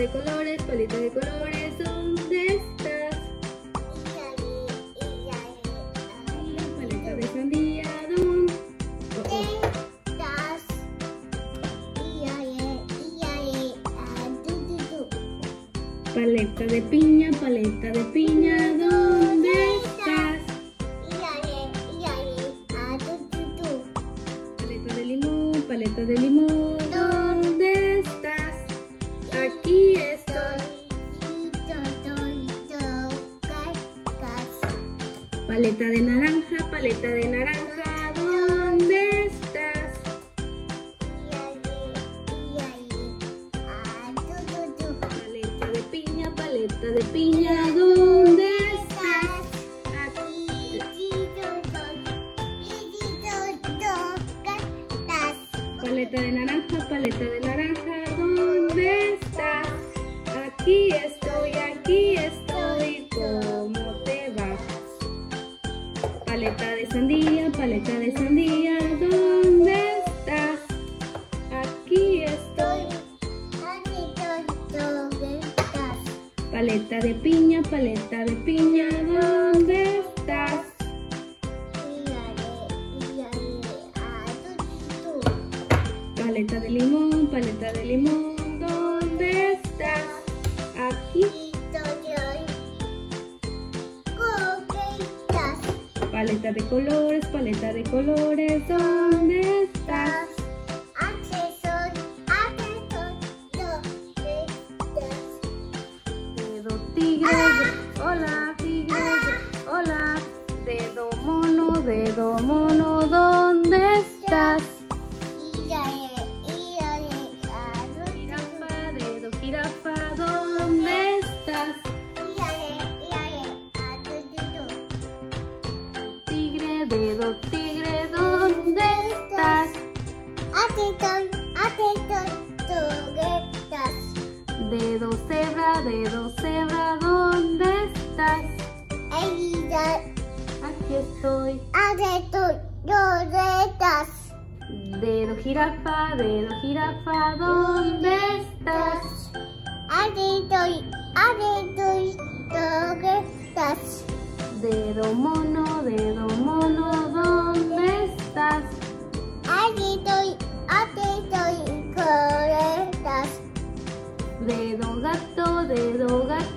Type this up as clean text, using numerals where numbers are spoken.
paleta de colores, ¿dónde estás? Paleta de sandía, ¿dónde estás? Paleta de piña, ¿dónde estás? Paleta de limón, ¿dónde estás? Aquí estoy. Paleta de naranja, ¿dónde estás? Paleta de piña, ¿dónde estás? Paleta de naranja, ¿dónde estás? Aquí estoy, ¿cómo te va? Paleta de sandía, ¿dónde estás? Aquí estoy. Paleta de piña, ¿dónde estás? Paleta de limón, ¿dónde estás? Aquí. Paleta de colores, ¿dónde estás? Dedo tigre, hola tigre, hola. Dedo mono, ¿dónde estás? Jirafa, ¿dónde estás? Dedo tigre, ¿dónde estás? Dedo cebra, ¿dónde estás? Aquí estoy. Dedo jirafa, ¿dónde estás? Dedo mono, ¿dónde estás? Dedo gato,